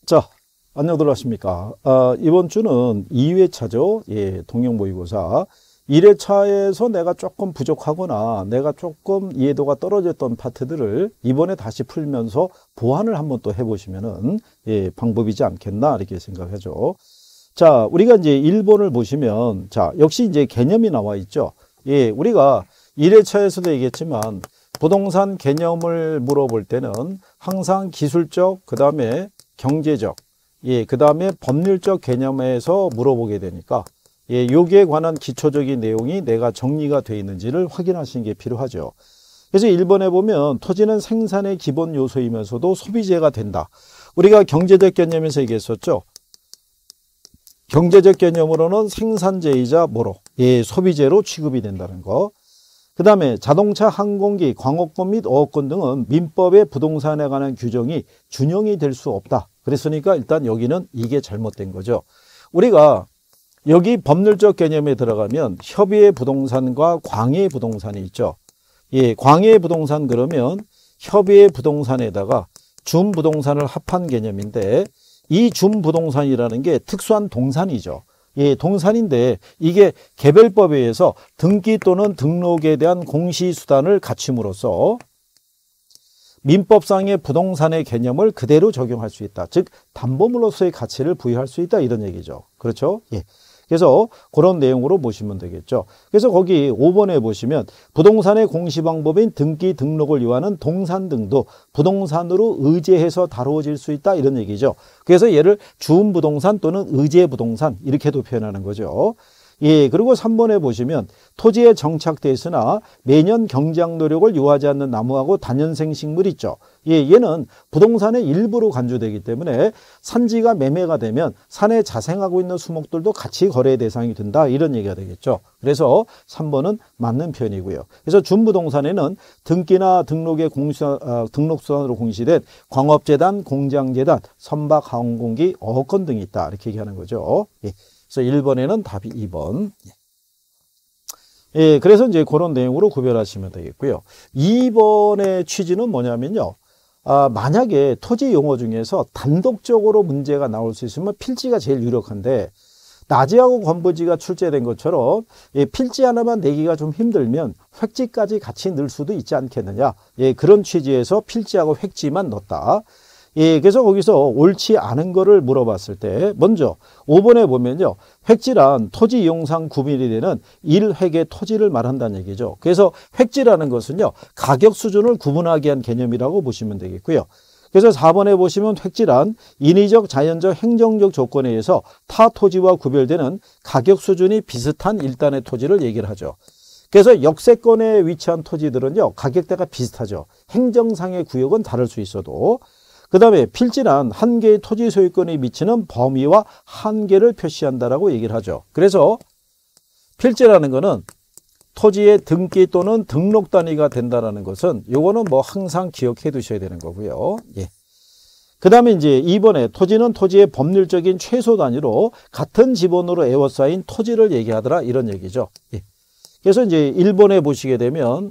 자, 안녕들 하십니까. 이번 주는 2회차죠. 예, 동영 모의고사. 1회차에서 내가 조금 부족하거나 내가 조금 이해도가 떨어졌던 파트들을 이번에 다시 풀면서 보완을 한번 또 해보시면은, 예, 방법이지 않겠나, 이렇게 생각하죠. 자, 우리가 이제 1번을 보시면, 자, 역시 이제 개념이 나와 있죠. 예, 우리가 1회차에서도 얘기했지만, 부동산 개념을 물어볼 때는 항상 기술적, 그 다음에 경제적, 예, 그 다음에 법률적 개념에서 물어보게 되니까, 예, 여기에 관한 기초적인 내용이 내가 정리가 되어 있는지를 확인하시는 게 필요하죠. 그래서 1번에 보면 토지는 생산의 기본 요소이면서도 소비재가 된다. 우리가 경제적 개념에서 얘기했었죠. 경제적 개념으로는 생산재이자 뭐로? 예, 소비재로 취급이 된다는 거. 그 다음에 자동차, 항공기, 광업권 및 어업권 등은 민법의 부동산에 관한 규정이 준용이 될 수 없다. 그랬으니까 일단 여기는 이게 잘못된 거죠. 우리가 여기 법률적 개념에 들어가면 협의의 부동산과 광의의 부동산이 있죠. 예, 광의의 부동산 그러면 협의의 부동산에다가 준부동산을 합한 개념인데 이 준부동산이라는 게 특수한 동산이죠. 예, 동산인데 이게 개별법에 의해서 등기 또는 등록에 대한 공시수단을 갖춤으로써 민법상의 부동산의 개념을 그대로 적용할 수 있다. 즉 담보물로서의 가치를 부여할 수 있다, 이런 얘기죠. 그렇죠? 예. 그래서 그런 내용으로 보시면 되겠죠. 그래서 거기 5번에 보시면 부동산의 공시방법인 등기 등록을 요하는 동산 등도 부동산으로 의제해서 다루어질 수 있다, 이런 얘기죠. 그래서 얘를 주음부동산 또는 의제부동산 이렇게도 표현하는 거죠. 예, 그리고 3번에 보시면 토지에 정착돼 있으나 매년 경작 노력을 요하지 않는 나무하고 다년생 식물 있죠. 예, 얘는 부동산의 일부로 간주되기 때문에 산지가 매매가 되면 산에 자생하고 있는 수목들도 같이 거래 대상이 된다, 이런 얘기가 되겠죠. 그래서 3번은 맞는 표현이고요. 그래서 준부동산에는 등기나 등록의 등록수단으로 공시된 광업재단, 공장재단, 선박, 항공기, 어업권 등이 있다, 이렇게 얘기하는 거죠. 예. 그래서 1번에는 답이 2번. 예, 그래서 이제 그런 내용으로 구별하시면 되겠고요. 2번의 취지는 뭐냐면요. 만약에 토지 용어 중에서 단독적으로 문제가 나올 수 있으면 필지가 제일 유력한데, 나지하고 건부지가 출제된 것처럼 예, 필지 하나만 내기가 좀 힘들면 획지까지 같이 넣을 수도 있지 않겠느냐. 예, 그런 취지에서 필지하고 획지만 넣었다. 예, 그래서 거기서 옳지 않은 거를 물어봤을 때 먼저 5번에 보면요. 획지란 토지 이용상 구분이 되는 1획의 토지를 말한다는 얘기죠. 그래서 획지라는 것은요. 가격 수준을 구분하기 위한 개념이라고 보시면 되겠고요. 그래서 4번에 보시면 획지란 인위적, 자연적, 행정적 조건에 의해서 타 토지와 구별되는 가격 수준이 비슷한 일단의 토지를 얘기를 하죠. 그래서 역세권에 위치한 토지들은요. 가격대가 비슷하죠. 행정상의 구역은 다를 수 있어도. 그 다음에 필지란 한 개의 토지 소유권이 미치는 범위와 한계를 표시한다라고 얘기를 하죠. 그래서 필지라는 거는 토지의 등기 또는 등록 단위가 된다라는 것은 요거는 뭐 항상 기억해 두셔야 되는 거고요. 예. 그 다음에 이제 2번에 토지는 토지의 법률적인 최소 단위로 같은 지번으로 에워싸인 토지를 얘기하더라, 이런 얘기죠. 예. 그래서 이제 1번에 보시게 되면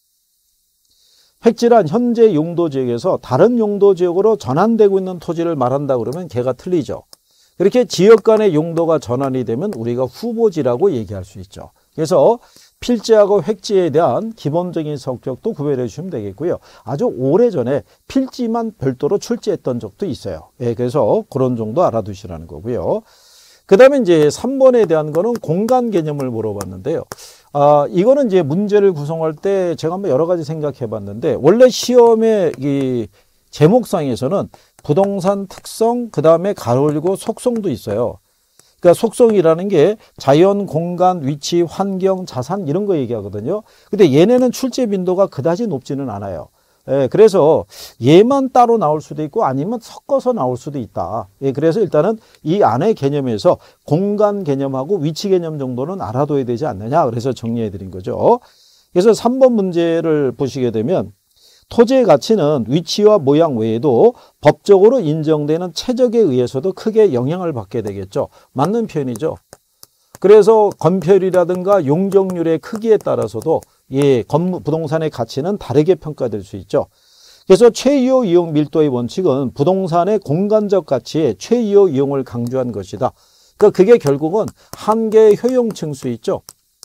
획지란 현재 용도지역에서 다른 용도지역으로 전환되고 있는 토지를 말한다 그러면 걔가 틀리죠. 그렇게 지역 간의 용도가 전환이 되면 우리가 후보지라고 얘기할 수 있죠. 그래서 필지하고 획지에 대한 기본적인 성격도 구별해 주시면 되겠고요. 아주 오래전에 필지만 별도로 출제했던 적도 있어요. 예, 그래서 그런 정도 알아두시라는 거고요. 그 다음에 이제 3번에 대한 거는 공간 개념을 물어봤는데요. 이거는 이제 문제를 구성할 때 제가 한번 여러 가지 생각해 봤는데, 원래 시험의 이 제목상에서는 부동산 특성, 그 다음에 가로 열고 속성도 있어요. 그러니까 속성이라는 게 자연, 공간, 위치, 환경, 자산 이런 거 얘기하거든요. 근데 얘네는 출제 빈도가 그다지 높지는 않아요. 예, 그래서 얘만 따로 나올 수도 있고 아니면 섞어서 나올 수도 있다. 예, 그래서 일단은 이 안의 개념에서 공간 개념하고 위치 개념 정도는 알아둬야 되지 않느냐. 그래서 정리해 드린 거죠. 그래서 3번 문제를 보시게 되면 토지의 가치는 위치와 모양 외에도 법적으로 인정되는 최적에 의해서도 크게 영향을 받게 되겠죠. 맞는 표현이죠. 그래서 건폐율이라든가 용적률의 크기에 따라서도 예, 부동산의 가치는 다르게 평가될 수 있죠. 그래서 최이호 이용 밀도의 원칙은 부동산의 공간적 가치에 최이호 이용을 강조한 것이다. 그러니까 그게 결국은 한계의 효용 층수 있죠.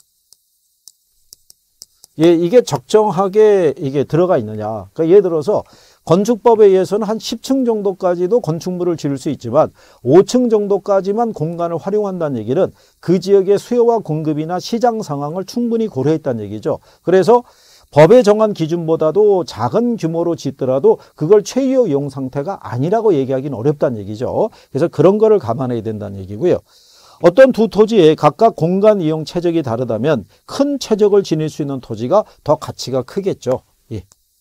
예, 이게 적정하게 이게 들어가 있느냐. 그러니까 예를 들어서 건축법에 의해서는 한 10층 정도까지도 건축물을 지을 수 있지만 5층 정도까지만 공간을 활용한다는 얘기는 그 지역의 수요와 공급이나 시장 상황을 충분히 고려했다는 얘기죠. 그래서 법에 정한 기준보다도 작은 규모로 짓더라도 그걸 최이호 이용 상태가 아니라고 얘기하기는 어렵다는 얘기죠. 그래서 그런 거를 감안해야 된다는 얘기고요. 어떤 두 토지에 각각 공간 이용 최적이 다르다면 큰 최적을 지닐 수 있는 토지가 더 가치가 크겠죠. 예.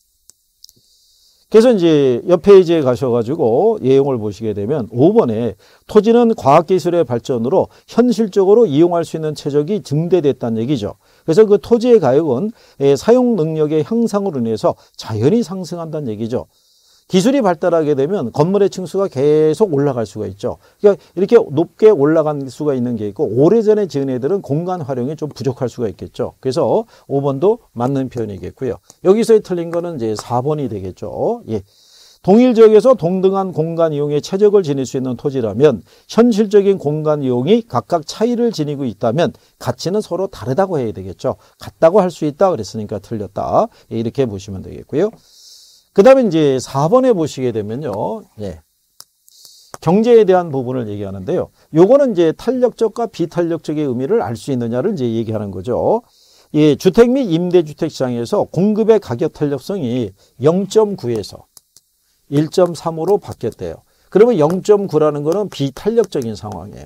그래서 이제 옆 페이지에 가셔가지고 내용을 보시게 되면 5번에 토지는 과학기술의 발전으로 현실적으로 이용할 수 있는 최적이 증대됐다는 얘기죠. 그래서 그 토지의 가격은 사용 능력의 향상으로 인해서 자연히 상승한다는 얘기죠. 기술이 발달하게 되면 건물의 층수가 계속 올라갈 수가 있죠. 그러니까 이렇게 높게 올라갈 수가 있는 게 있고 오래전에 지은 애들은 공간 활용이 좀 부족할 수가 있겠죠. 그래서 5번도 맞는 표현이겠고요. 여기서 틀린 거는 이제 4번이 되겠죠. 예. 동일 지역에서 동등한 공간 이용에 최적을 지닐 수 있는 토지라면 현실적인 공간 이용이 각각 차이를 지니고 있다면 가치는 서로 다르다고 해야 되겠죠. 같다고 할 수 있다 그랬으니까 틀렸다. 이렇게 보시면 되겠고요. 그 다음에 이제 4번에 보시게 되면요. 예. 경제에 대한 부분을 얘기하는데요. 요거는 이제 탄력적과 비탄력적의 의미를 알 수 있느냐를 이제 얘기하는 거죠. 예, 주택 및 임대주택 시장에서 공급의 가격 탄력성이 0.9에서 1.3으로 바뀌었대요. 그러면 0.9라는 거는 비탄력적인 상황이에요.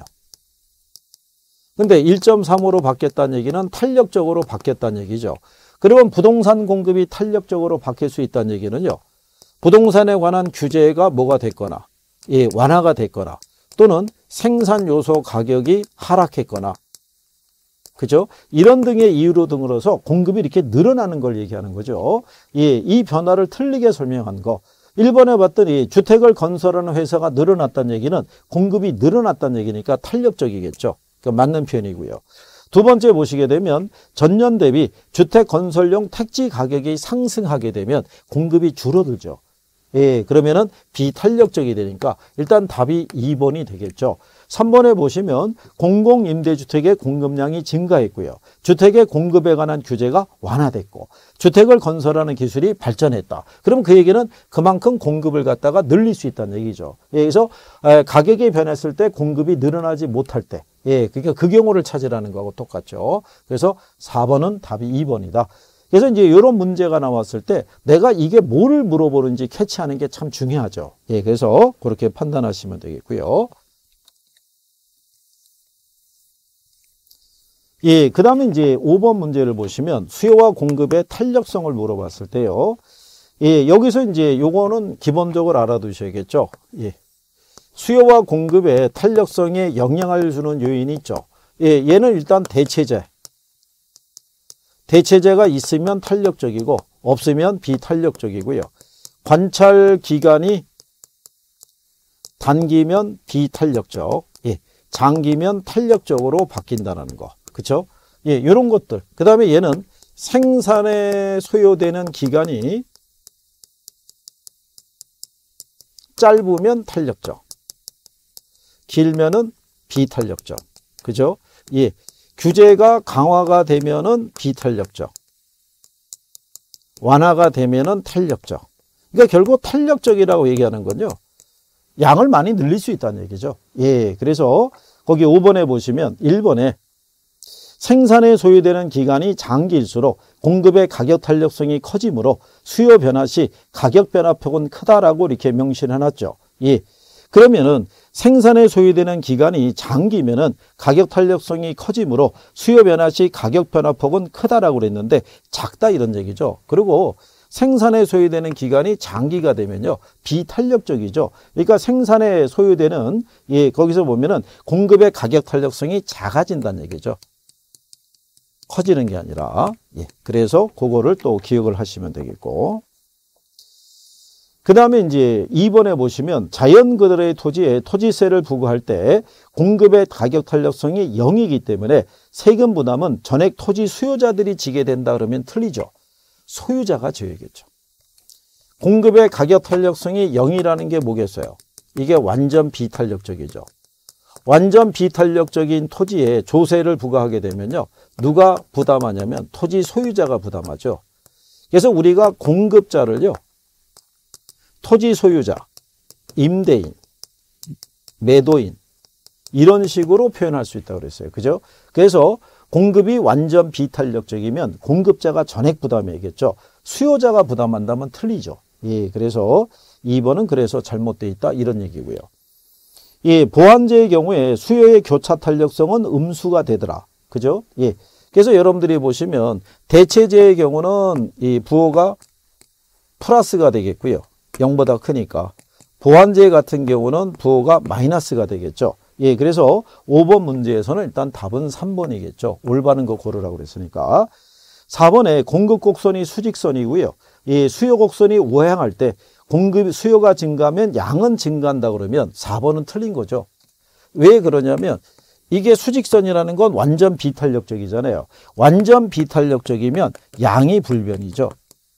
근데 1.3으로 바뀌었다는 얘기는 탄력적으로 바뀌었다는 얘기죠. 그러면 부동산 공급이 탄력적으로 바뀔 수 있다는 얘기는요. 부동산에 관한 규제가 뭐가 됐거나 예, 완화가 됐거나 또는 생산 요소 가격이 하락했거나 그죠? 이런 등의 이유로 등으로서 공급이 이렇게 늘어나는 걸 얘기하는 거죠. 예, 이 변화를 틀리게 설명한 거. 1번에 봤더니 주택을 건설하는 회사가 늘어났다는 얘기는 공급이 늘어났다는 얘기니까 탄력적이겠죠. 그러니까 맞는 표현이고요. 두 번째 보시게 되면 전년 대비 주택 건설용 택지 가격이 상승하게 되면 공급이 줄어들죠. 예, 그러면은 비탄력적이 되니까 일단 답이 2번이 되겠죠. 3번에 보시면 공공임대주택의 공급량이 증가했고요. 주택의 공급에 관한 규제가 완화됐고 주택을 건설하는 기술이 발전했다. 그럼 그 얘기는 그만큼 공급을 갖다가 늘릴 수 있다는 얘기죠. 예, 그래서 가격이 변했을 때 공급이 늘어나지 못할 때 예, 그러니까 그 경우를 찾으라는 거하고 똑같죠. 그래서 4번은 답이 2번이다. 그래서 이제 이런 문제가 나왔을 때 내가 이게 뭐를 물어보는지 캐치하는 게 참 중요하죠. 예, 그래서 그렇게 판단하시면 되겠고요. 예, 그 다음에 이제 5번 문제를 보시면 수요와 공급의 탄력성을 물어봤을 때요. 예, 여기서 이제 요거는 기본적으로 알아두셔야겠죠. 예. 수요와 공급의 탄력성에 영향을 주는 요인이 있죠. 예, 얘는 일단 대체제. 대체제가 있으면 탄력적이고 없으면 비탄력적이고요. 관찰 기간이 단기면 비탄력적, 예, 장기면 탄력적으로 바뀐다는 거. 그렇죠? 예, 이런 것들. 그 다음에 얘는 생산에 소요되는 기간이 짧으면 탄력적, 길면은 비탄력적. 그죠? 예. 규제가 강화가 되면은 비탄력적, 완화가 되면은 탄력적. 그러니까 결국 탄력적이라고 얘기하는 건요. 양을 많이 늘릴 수 있다는 얘기죠. 예. 그래서 거기 5번에 보시면 1번에 생산에 소요되는 기간이 장기일수록 공급의 가격 탄력성이 커지므로 수요 변화 시 가격 변화폭은 크다라고 이렇게 명시해 놨죠. 예. 그러면은 생산에 소요되는 기간이 장기면은 가격 탄력성이 커지므로 수요 변화 시 가격 변화폭은 크다라고 그랬는데 작다 이런 얘기죠. 그리고 생산에 소요되는 기간이 장기가 되면요 비탄력적이죠. 그러니까 생산에 소요되는 예 거기서 보면은 공급의 가격 탄력성이 작아진다는 얘기죠. 커지는 게 아니라 예 그래서 그거를 또 기억을 하시면 되겠고. 그 다음에 이제 2번에 보시면 자연 그대로의 토지에 토지세를 부과할 때 공급의 가격 탄력성이 0이기 때문에 세금 부담은 전액 토지 수요자들이 지게 된다 그러면 틀리죠. 소유자가 져야겠죠. 공급의 가격 탄력성이 0이라는 게 뭐겠어요? 이게 완전 비탄력적이죠. 완전 비탄력적인 토지에 조세를 부과하게 되면요. 누가 부담하냐면 토지 소유자가 부담하죠. 그래서 우리가 공급자를요. 토지 소유자, 임대인, 매도인 이런 식으로 표현할 수 있다고 그랬어요. 그죠? 그래서 공급이 완전 비탄력적이면 공급자가 전액 부담해야겠죠. 수요자가 부담한다면 틀리죠. 예, 그래서 2번은 그래서 잘못되어 있다 이런 얘기고요. 예, 보완제의 경우에 수요의 교차 탄력성은 음수가 되더라. 그죠? 예. 그래서 여러분들이 보시면 대체제의 경우는 이 부호가 플러스가 되겠고요. 0보다 크니까. 보완제 같은 경우는 부호가 마이너스가 되겠죠. 예, 그래서 5번 문제에서는 일단 답은 3번이겠죠. 올바른 거 고르라고 그랬으니까. 4번에 공급 곡선이 수직선이고요. 이 수요 곡선이 우하향할 때 공급 수요가 증가하면 양은 증가한다 그러면 4번은 틀린 거죠. 왜 그러냐면 이게 수직선이라는 건 완전 비탄력적이잖아요. 완전 비탄력적이면 양이 불변이죠.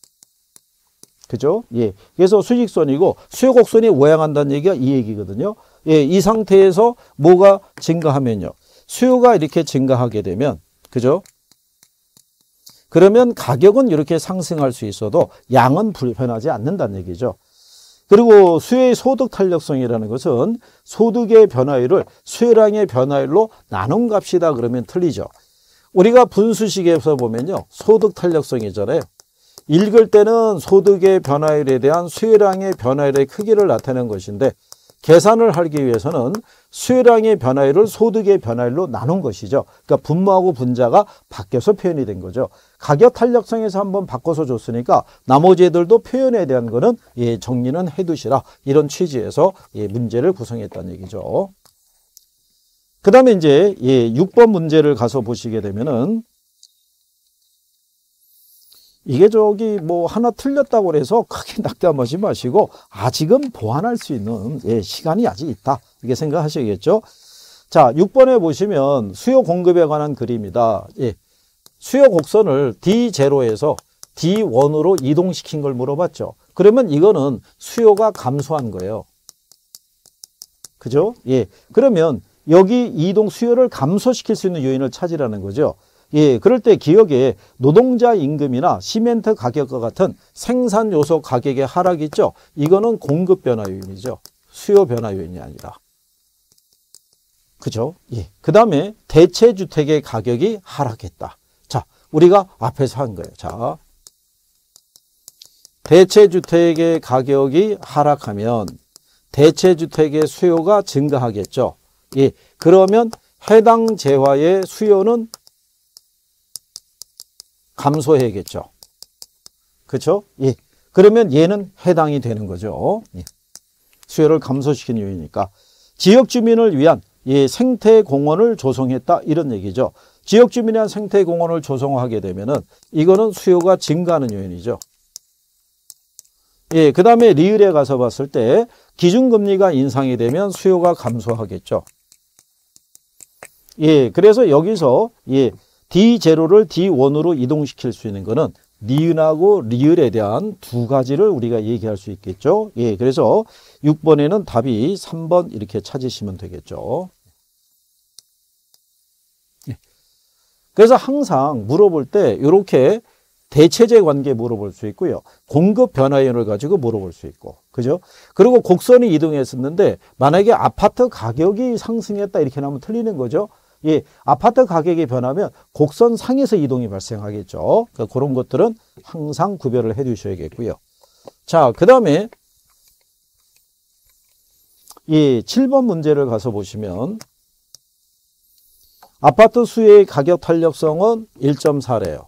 그죠? 예. 그래서 수직선이고 수요 곡선이 우하향한다는 얘기가 이 얘기거든요. 예, 이 상태에서 뭐가 증가하면요. 수요가 이렇게 증가하게 되면 그죠? 그러면 가격은 이렇게 상승할 수 있어도 양은 불변하지 않는다는 얘기죠. 그리고 수요의 소득 탄력성이라는 것은 소득의 변화율을 수요량의 변화율로 나눈 값이다 그러면 틀리죠. 우리가 분수식에서 보면요. 소득 탄력성이잖아요. 읽을 때는 소득의 변화율에 대한 수요량의 변화율의 크기를 나타내는 것인데 계산을 하기 위해서는 수요량의 변화율을 소득의 변화율로 나눈 것이죠. 그러니까 분모하고 분자가 바뀌어서 표현이 된 거죠. 가격 탄력성에서 한번 바꿔서 줬으니까 나머지 애들도 표현에 대한 거는 예, 정리는 해두시라. 이런 취지에서 예, 문제를 구성했다는 얘기죠. 그 다음에 이제 예, 6번 문제를 가서 보시게 되면은 이게 저기 뭐 하나 틀렸다고 해서 크게 낙담하지 마시고 아직은 보완할 수 있는 예, 시간이 아직 있다. 이렇게 생각하셔야겠죠. 자, 6번에 보시면 수요 공급에 관한 그림이다. 예, 수요 곡선을 D0에서 D1으로 이동시킨 걸 물어봤죠. 그러면 이거는 수요가 감소한 거예요. 그죠? 예, 그러면 여기 이동 수요를 감소시킬 수 있는 요인을 찾으라는 거죠. 예, 그럴 때 기억에 노동자 임금이나 시멘트 가격과 같은 생산 요소 가격의 하락이 있죠. 이거는 공급 변화 요인이죠. 수요 변화 요인이 아니라. 그죠? 예. 그 다음에 대체 주택의 가격이 하락했다. 자, 우리가 앞에서 한 거예요. 자, 대체 주택의 가격이 하락하면 대체 주택의 수요가 증가하겠죠. 예. 그러면 해당 재화의 수요는 감소해야겠죠. 그렇죠? 예. 그러면 얘는 해당이 되는 거죠. 예. 수요를 감소시키는 요인이니까. 지역 주민을 위한 예, 생태 공원을 조성했다 이런 얘기죠. 지역 주민에 대한 생태 공원을 조성하게 되면은 이거는 수요가 증가하는 요인이죠. 예, 그다음에 리을에 가서 봤을 때 기준금리가 인상이 되면 수요가 감소하겠죠. 예, 그래서 여기서 예, D0를 D1으로 이동시킬 수 있는 거는 니은하고 리을에 대한 두 가지를 우리가 얘기할 수 있겠죠. 예, 그래서 6번에는 답이 3번 이렇게 찾으시면 되겠죠. 예. 그래서 항상 물어볼 때 이렇게 대체제 관계 물어볼 수 있고요. 공급 변화율을 가지고 물어볼 수 있고. 그죠? 그리고 곡선이 이동했었는데 만약에 아파트 가격이 상승했다 이렇게 나오면 틀리는 거죠. 예, 아파트 가격이 변하면 곡선 상에서 이동이 발생하겠죠. 그러니까 그런 것들은 항상 구별을 해 두셔야겠고요. 자, 그 다음에 이 7번 문제를 가서 보시면 아파트 수요의 가격 탄력성은 1.4래요.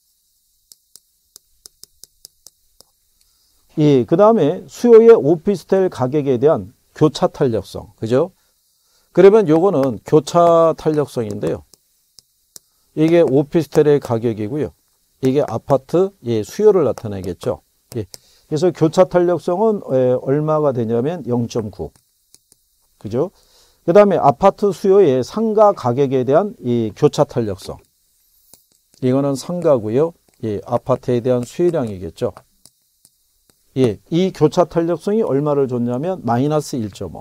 예, 그 다음에 수요의 오피스텔 가격에 대한 교차 탄력성. 그죠? 그러면 요거는 교차 탄력성인데요. 이게 오피스텔의 가격이고요. 이게 아파트 예, 수요를 나타내겠죠. 예. 그래서 교차 탄력성은 얼마가 되냐면 0.9. 그죠? 그 다음에 아파트 수요의 상가 가격에 대한 이 교차 탄력성. 이거는 상가고요. 예, 아파트에 대한 수요량이겠죠. 예, 이 교차 탄력성이 얼마를 줬냐면 마이너스 1.5.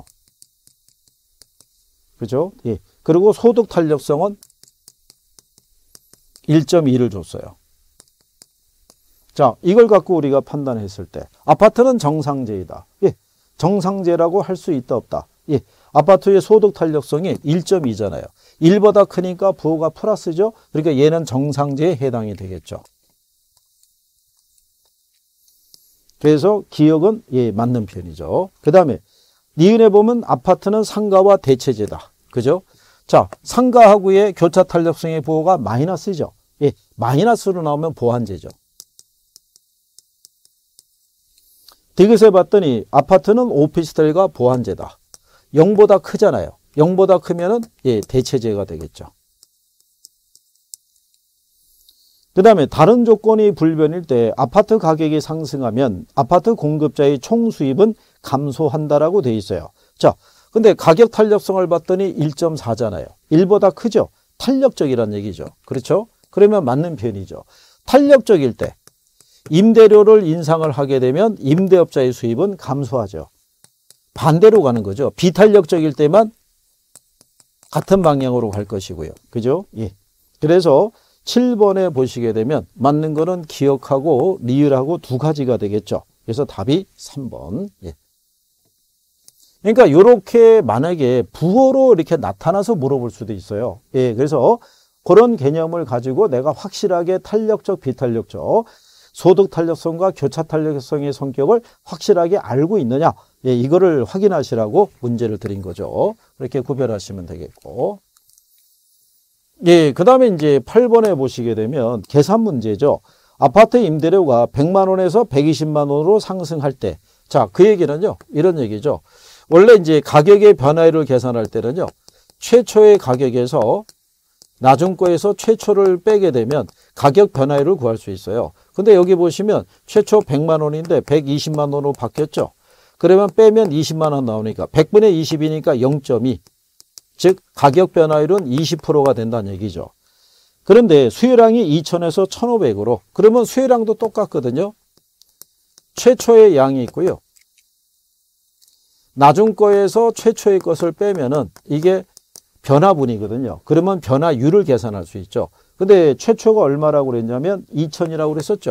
그죠? 예. 그리고 소득 탄력성은 1.2를 줬어요. 자, 이걸 갖고 우리가 판단했을 때 아파트는 정상제이다. 예. 정상제라고 할 수 있다 없다. 예. 아파트의 소득 탄력성이 1.2잖아요. 1보다 크니까 부호가 플러스죠. 그러니까 얘는 정상제에 해당이 되겠죠. 그래서 기억은 예, 맞는 편이죠. 그 다음에 니은에 보면 아파트는 상가와 대체제다. 그죠? 자, 상가하고의 교차 탄력성의 부호가 마이너스죠. 예, 마이너스로 나오면 보완제죠. 디귿에 봤더니 아파트는 오피스텔과 보완제다. 0보다 크잖아요. 0보다 크면은 예, 대체제가 되겠죠. 그 다음에 다른 조건이 불변일 때 아파트 가격이 상승하면 아파트 공급자의 총 수입은 감소한다라고 돼 있어요. 자, 근데 가격 탄력성을 봤더니 1.4잖아요. 1보다 크죠? 탄력적이란 얘기죠. 그렇죠? 그러면 맞는 편이죠. 탄력적일 때 임대료를 인상을 하게 되면 임대업자의 수입은 감소하죠. 반대로 가는 거죠. 비탄력적일 때만 같은 방향으로 갈 것이고요. 그죠? 예. 그래서 7번에 보시게 되면 맞는 거는 기억하고 리을하고 두 가지가 되겠죠. 그래서 답이 3번. 예. 그러니까 이렇게 만약에 부호로 이렇게 나타나서 물어볼 수도 있어요. 예. 그래서 그런 개념을 가지고 내가 확실하게 탄력적, 비탄력적, 소득 탄력성과 교차 탄력성의 성격을 확실하게 알고 있느냐. 예, 이거를 확인하시라고 문제를 드린 거죠. 그렇게 구별하시면 되겠고. 예, 그 다음에 이제 8번에 보시게 되면 계산 문제죠. 아파트 임대료가 100만 원에서 120만 원으로 상승할 때. 자, 그 얘기는요, 이런 얘기죠. 원래 이제 가격의 변화율을 계산할 때는요, 최초의 가격에서 나중 거에서 최초를 빼게 되면 가격 변화율을 구할 수 있어요. 근데 여기 보시면 최초 100만 원인데 120만 원으로 바뀌었죠. 그러면 빼면 20만 원 나오니까 100분의 20이니까 0.2. 즉 가격 변화율은 20%가 된다는 얘기죠. 그런데 수요량이 2,000에서 1,500으로 그러면 수요량도 똑같거든요. 최초의 양이 있고요. 나중 거에서 최초의 것을 빼면은 이게 변화분이거든요. 그러면 변화율을 계산할 수 있죠. 근데 최초가 얼마라고 그랬냐면 2,000이라고 그랬었죠.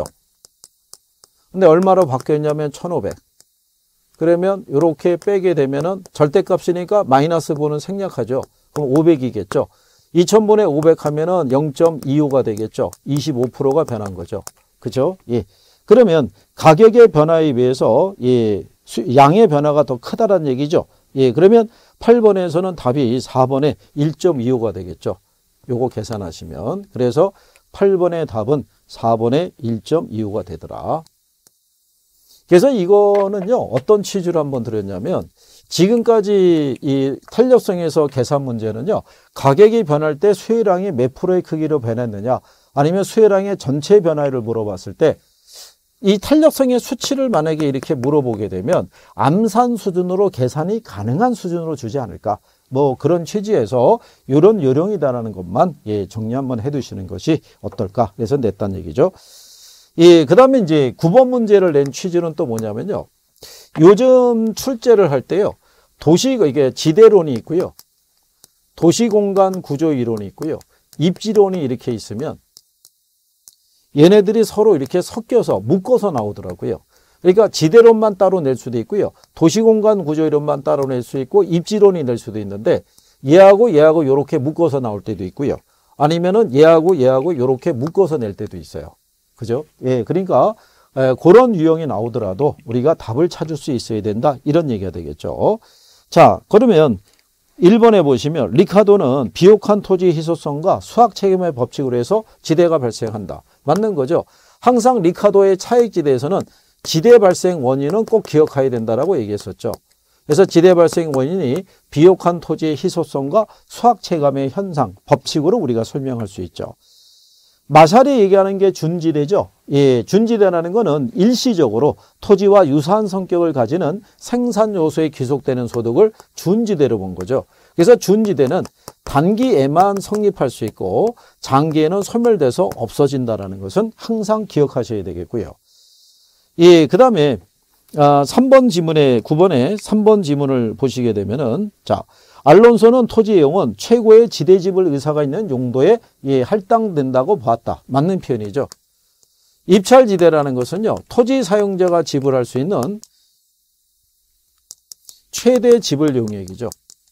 근데 얼마로 바뀌었냐면 1,500. 그러면 이렇게 빼게 되면은 절대값이니까 마이너스 보는 생략하죠. 그럼 500이겠죠. 2000분의 500 하면은 0.25가 되겠죠. 25%가 변한 거죠. 그죠? 예. 그러면 가격의 변화에 비해서 예, 양의 변화가 더 크다라는 얘기죠. 예. 그러면 8번에서는 답이 4번에 1.25가 되겠죠. 요거 계산하시면. 그래서 8번의 답은 4번에 1.25가 되더라. 그래서 이거는요, 어떤 취지로 한번 드렸냐면, 지금까지 이 탄력성에서 계산 문제는요, 가격이 변할 때 수요량이 몇 프로의 크기로 변했느냐, 아니면 수요량의 전체 변화를 물어봤을 때, 이 탄력성의 수치를 만약에 이렇게 물어보게 되면, 암산 수준으로 계산이 가능한 수준으로 주지 않을까. 뭐 그런 취지에서 이런 요령이다라는 것만 예, 정리 한번 해두시는 것이 어떨까. 그래서 냈다는 얘기죠. 예, 그 다음에 이제 9번 문제를 낸 취지는 또 뭐냐면요. 요즘 출제를 할 때요. 이게 지대론이 있고요. 도시공간 구조 이론이 있고요. 입지론이 이렇게 있으면 얘네들이 서로 이렇게 섞여서 묶어서 나오더라고요. 그러니까 지대론만 따로 낼 수도 있고요. 도시공간 구조 이론만 따로 낼 수 있고 입지론이 낼 수도 있는데 얘하고 이렇게 묶어서 나올 때도 있고요. 아니면은 얘하고 이렇게 묶어서 낼 때도 있어요. 그죠? 예, 그러니까 그런 유형이 나오더라도 우리가 답을 찾을 수 있어야 된다. 이런 얘기가 되겠죠. 자, 그러면 1번에 보시면 리카도는 비옥한 토지 희소성과 수학 책임의 법칙으로 해서 지대가 발생한다. 맞는 거죠. 항상 리카도의 차익지대에서는 지대 발생 원인은 꼭 기억해야 된다라고 얘기했었죠. 그래서 지대 발생 원인이 비옥한 토지의 희소성과 수학 체감의 현상, 법칙으로 우리가 설명할 수 있죠. 마샬이 얘기하는 게 준지대죠. 예, 준지대라는 거는 일시적으로 토지와 유사한 성격을 가지는 생산 요소에 귀속되는 소득을 준지대로 본 거죠. 그래서 준지대는 단기에만 성립할 수 있고 장기에는 소멸돼서 없어진다라는 것은 항상 기억하셔야 되겠고요. 예, 그 다음에 3번 지문에 9번에 3번 지문을 보시게 되면은 자, 알론소는 토지 이용은 최고의 지대지불 의사가 있는 용도에 할당된다고 보았다. 맞는 표현이죠. 입찰지대라는 것은요, 토지 사용자가 지불할 수 있는 최대 지불 용액이죠.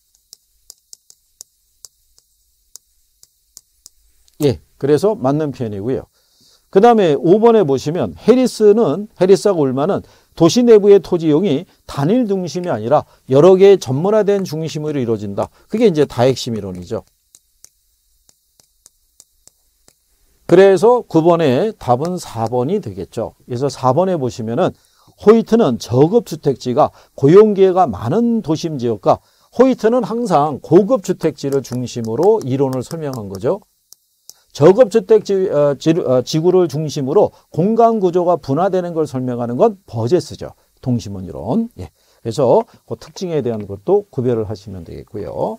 그래서 맞는 표현이고요. 그 다음에 5번에 보시면 해리스하고 울만은 도시 내부의 토지 이용이 단일 중심이 아니라 여러 개의 전문화된 중심으로 이루어진다. 그게 이제 다핵심 이론이죠. 그래서 9번의 답은 4번이 되겠죠. 그래서 4번에 보시면은 호이트는 저급주택지가 고용기회가 많은 도심 지역과 호이트는 항상 고급주택지를 중심으로 이론을 설명한 거죠. 저급주택지구를 중심으로 공간구조가 분화되는 걸 설명하는 건 버제스죠. 동심원 이론. 그래서 그 특징에 대한 것도 구별을 하시면 되겠고요.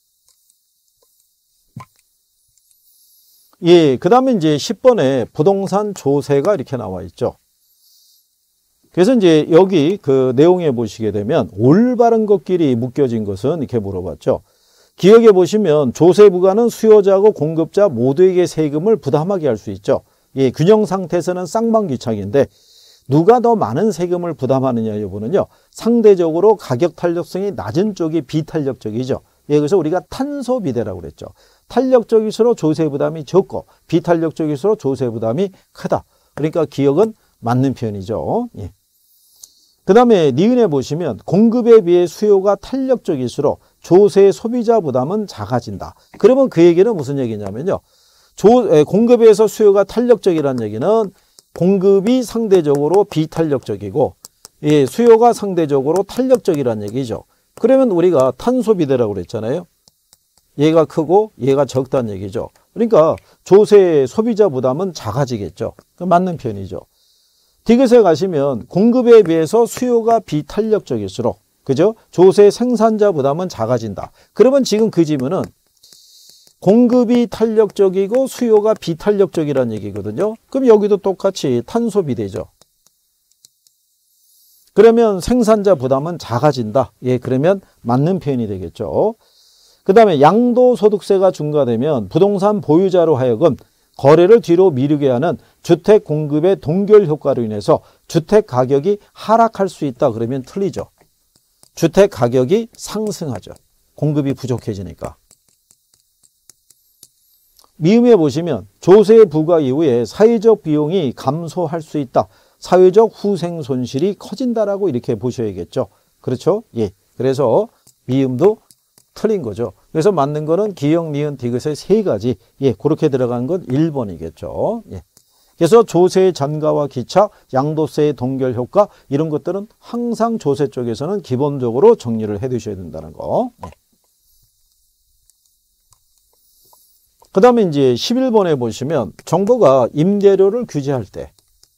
그 다음에 이제 10번에 부동산 조세가 이렇게 나와 있죠. 그래서 이제 여기 그 내용에 보시게 되면 올바른 것끼리 묶여진 것은 이렇게 물어봤죠. 기억해 보시면 조세 부과는 수요자하고 공급자 모두에게 세금을 부담하게 할 수 있죠. 균형 상태에서는 쌍방귀착인데 누가 더 많은 세금을 부담하느냐 여부는요, 상대적으로 가격 탄력성이 낮은 쪽이 비탄력적이죠. 그래서 우리가 탄소 비대라고 그랬죠. 탄력적일수록 조세 부담이 적고 비탄력적일수록 조세 부담이 크다. 그러니까 기억은 맞는 표현이죠. 그 다음에 니은에 보시면 공급에 비해 수요가 탄력적일수록 조세 소비자 부담은 작아진다. 그러면 그 얘기는 무슨 얘기냐면요, 공급에 비해서 수요가 탄력적이라는 얘기는 공급이 상대적으로 비탄력적이고 수요가 상대적으로 탄력적이라는 얘기죠. 그러면 우리가 탄소 비대라고 그랬잖아요. 얘가 크고 얘가 적다는 얘기죠. 그러니까 조세 소비자 부담은 작아지겠죠. 맞는 표현이죠. 디귿에 가시면 공급에 비해서 수요가 비탄력적일수록, 그죠? 조세 생산자 부담은 작아진다. 그러면 지금 그 지문은 공급이 탄력적이고 수요가 비탄력적이라는 얘기거든요. 그럼 여기도 똑같이 탄소 비대죠. 그러면 생산자 부담은 작아진다. 그러면 맞는 표현이 되겠죠. 그 다음에 양도소득세가 중과되면 부동산 보유자로 하여금 거래를 뒤로 미루게 하는 주택 공급의 동결 효과로 인해서 주택 가격이 하락할 수 있다. 그러면 틀리죠. 주택 가격이 상승하죠. 공급이 부족해지니까. 미음에 보시면 조세 부과 이후에 사회적 비용이 감소할 수 있다. 사회적 후생 손실이 커진다라고 이렇게 보셔야겠죠. 그렇죠? 그래서 미음도 틀린 거죠. 그래서 맞는 거는 기역, 니은, 디귿의 세 가지. 그렇게 들어간 건 1번이겠죠. 그래서 조세의 전가와 기착, 양도세의 동결 효과, 이런 것들은 항상 조세 쪽에서는 기본적으로 정리를 해 두셔야 된다는 거. 그 다음에 이제 11번에 보시면 정부가 임대료를 규제할 때,